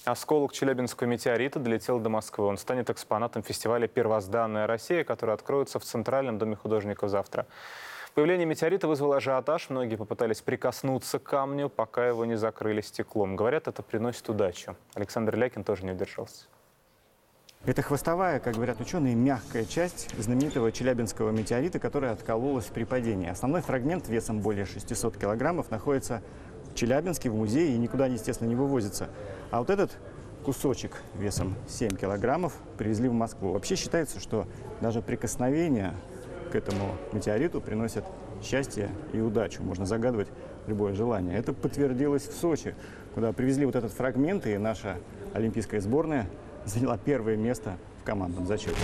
Осколок Челябинского метеорита долетел до Москвы. Он станет экспонатом фестиваля «Первозданная Россия», который откроется в Центральном доме художников завтра. Появление метеорита вызвало ажиотаж. Многие попытались прикоснуться к камню, пока его не закрыли стеклом. Говорят, это приносит удачу. Александр Лякин тоже не удержался. Это хвостовая, как говорят ученые, мягкая часть знаменитого челябинского метеорита, которая откололась при падении. Основной фрагмент весом более 600 килограммов находится в Челябинске, в музее, и никуда, естественно, не вывозится. А вот этот кусочек весом 7 килограммов привезли в Москву. Вообще считается, что даже прикосновение к этому метеориту приносит счастье и удачу. Можно загадывать любое желание. Это подтвердилось в Сочи, куда привезли вот этот фрагмент, и наша олимпийская сборная заняла первое место в командном зачете.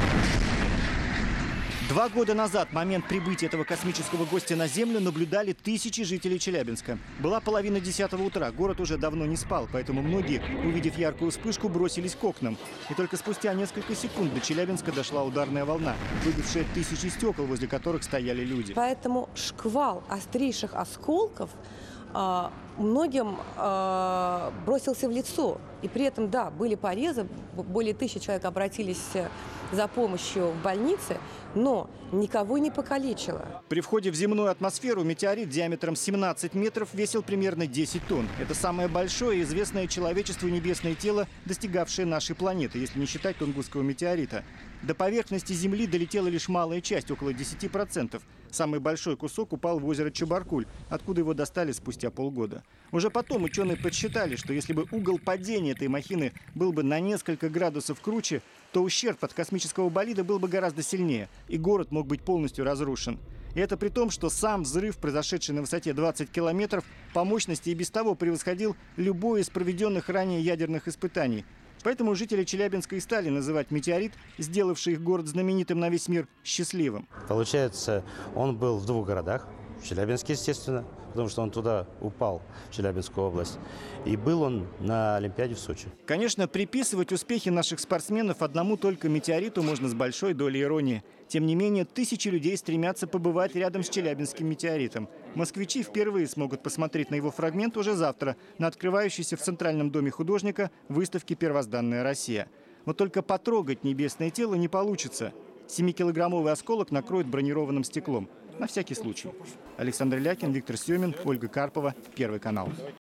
2 года назад, в момент прибытия этого космического гостя на Землю, наблюдали тысячи жителей Челябинска. Была 9:30 утра, город уже давно не спал, поэтому многие, увидев яркую вспышку, бросились к окнам. И только спустя несколько секунд до Челябинска дошла ударная волна, выбившая тысячи стекол, возле которых стояли люди. Поэтому шквал острейших осколков многим бросился в лицо. И при этом, да, были порезы, более 1000 человек обратились за помощью в больнице, но никого не покалечило. При входе в земную атмосферу метеорит диаметром 17 метров весил примерно 10 тонн. Это самое большое известное человечеству небесное тело, достигавшее нашей планеты, если не считать Тунгусского метеорита. До поверхности Земли долетела лишь малая часть, около 10%. Самый большой кусок упал в озеро Чебаркуль, откуда его достали спустя полгода. Уже потом ученые подсчитали, что если бы угол падения этой махины был бы на несколько градусов круче, то ущерб от космического болида был бы гораздо сильнее, и город мог быть полностью разрушен. И это при том, что сам взрыв, произошедший на высоте 20 километров, по мощности и без того превосходил любое из проведенных ранее ядерных испытаний. Поэтому жители Челябинска и стали называть метеорит, сделавший их город знаменитым на весь мир, счастливым. Получается, он был в 2 городах. В Челябинске, естественно, потому что он туда упал, в Челябинскую область. И был он на Олимпиаде в Сочи. Конечно, приписывать успехи наших спортсменов одному только метеориту можно с большой долей иронии. Тем не менее, тысячи людей стремятся побывать рядом с Челябинским метеоритом. Москвичи впервые смогут посмотреть на его фрагмент уже завтра на открывающейся в Центральном доме художника выставке «Первозданная Россия». Но только потрогать небесное тело не получится. 7-килограммовый осколок накроет бронированным стеклом. На всякий случай. Александр Лякин, Виктор Семин, Ольга Карпова, Первый канал.